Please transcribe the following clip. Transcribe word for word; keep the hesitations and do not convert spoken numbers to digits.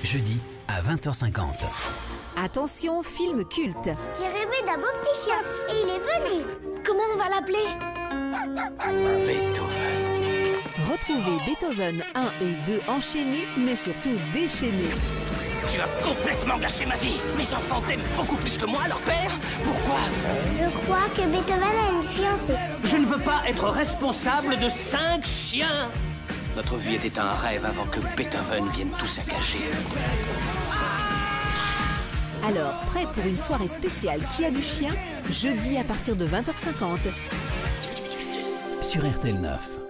jeudi à vingt heures cinquante. Attention, film culte. J'ai rêvé d'un beau petit chien et il est venu. Comment on va l'appeler? Beethoven. Retrouvez Beethoven un et deux enchaînés, mais surtout déchaînés. Tu as complètement gâché ma vie. Mes enfants t'aiment beaucoup plus que moi, leur père. Pourquoi? Je crois que Beethoven a une fiancée. Je ne veux pas être responsable de cinq chiens. Notre vie était un rêve avant que Beethoven vienne tout saccager. Alors, prêt pour une soirée spéciale Qui a du chien? Jeudi à partir de vingt heures cinquante. Sur R T L neuf.